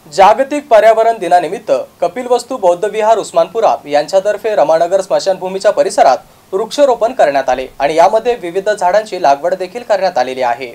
जागतिक पर्यावरण दिनानिमित्त कपिलवस्तू बौद्ध विहार उस्मानपुरा यांच्यातर्फे रमानगर स्मशानभूमीच्या परिसरात वृक्षारोपण करण्यात आले आणि यामध्ये विविध झाडांची लागवड देखील करण्यात आलेली आहे।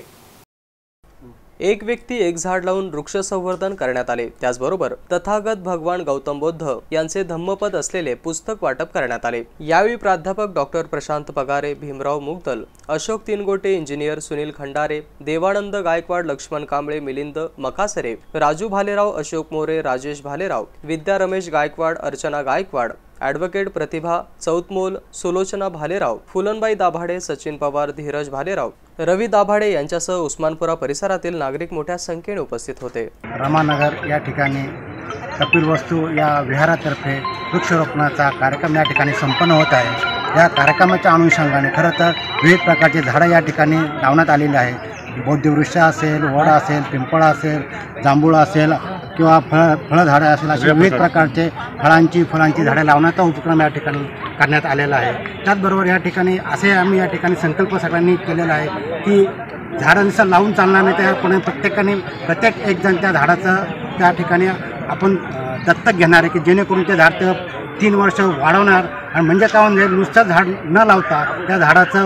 एक व्यक्ती एक झाड लावून वृक्ष संवर्धन करण्यात आले। त्याचबरोबर तथागत भगवान गौतम बुद्ध यांचे धम्मपद असलेले पुस्तक वाटप करण्यात आले। यावेळी प्राध्यापक doctor Prashant Pagare, Bhimrao Mugdal, Ashok Tingote, engineer Sunil Khandare, Devanand Gaikwad, Laxman Kamble, Milind Makasare, Raju Bhalerao, Ashok More, Rajesh Bhalerao, Vidya Ramesh Gaikwad, Archana Gaikwad, advocate Pratibha Chautmol, Sulochana Bhalerao, Phulanbai Dabhade, Sachin Pawar, Dheeraj Bhalerao, Ravi Dabhade यांच्यासह उस्मानपुरा परिसरातील नागरिक मोठ्या संख्येने उपस्थित होते। रमानगर या ठिकाणी कपिलवस्तू या विहारातर्फे वृक्षारोपणाचा कार्यक्रम या ठिकाणी संपन्न होत आहे। या कार्यक्रमाच्या अनुषंगाने खरं तर विविध प्रकारचे झाडं या ठिकाणी लावण्यात आलेले आहे। बौद्धवृक्ष असेल, वड असेल, पिंपळ असेल, जांभूळ असेल किंवा फळझाडं असेल, असे विविध प्रकारचे फळांची झाडं लावण्याचा उपक्रम या ठिकाणी करण्यात आलेला आहे। त्याचबरोबर या ठिकाणी असे आम्ही या ठिकाणी संकल्प सगळ्यांनी केलेला आहे की झाडं नुसतं लावून चालणार नाही, त्यामुळे प्रत्येक एक जण त्या झाडाचं त्या ठिकाणी आपण दत्तक घेणार आहे की जेणेकरून ते झाड 3 वर्ष वाढवणार आणि म्हणजे काय म्हणजे नुसतं झाड न लावता त्या झाडाचं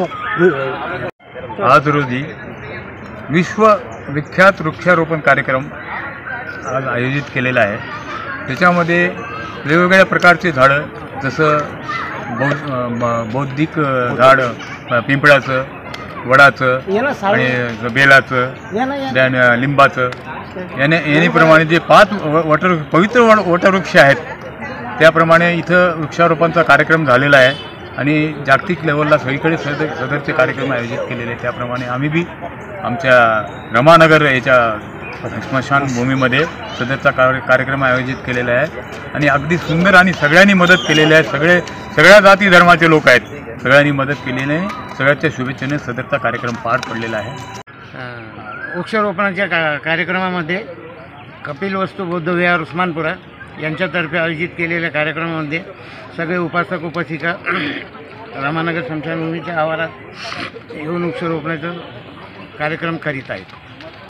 आज रोजी विश्व विख्यात वृक्षारोपण कार्यक्रम आज आयोजित केलेला आहे। त्याच्यामध्ये वेगवेगळ्या प्रकारचे झाडं जसं बौद्धिक झाड, पिंपळाचं, वडाचं आणि बेलाचं, लिंबाचं यानेप्रमाणे जे 5 पवित्र वटवृक्ष आहेत त्याप्रमाणे इथं वृक्षारोपणाचा कार्यक्रम झालेला आहे आणि जागतिक लेवलला सगळीकडे सदरचे कार्यक्रम आयोजित केलेले आहेत। त्याप्रमाणे आम्ही बी आमच्या रमानगर याच्या स्मशानभूमीमध्ये सदरचा कार्यक्रम आयोजित केलेला आहे आणि अगदी सुंदर आणि सगळ्यांनी मदत केलेली आहे। सगळ्या जाती धर्माचे लोक आहेत, सगळ्यांनी मदत केलेली आहे। सगळ्याच्या शुभेच्छेने सदरचा कार्यक्रम पार पडलेला आहे। वृक्षारोपणाच्या कार्यक्रमामध्ये कपिलवस्तू बौद्ध विहार उस्मानपुरा यांच्यातर्फे आयोजित केलेल्या कार्यक्रमामध्ये सगळे उपासक उपासिका रमानगर स्मशानभूमीच्या आवारात येऊन वृक्षारोपणाचा कार्यक्रम करीत आहेत।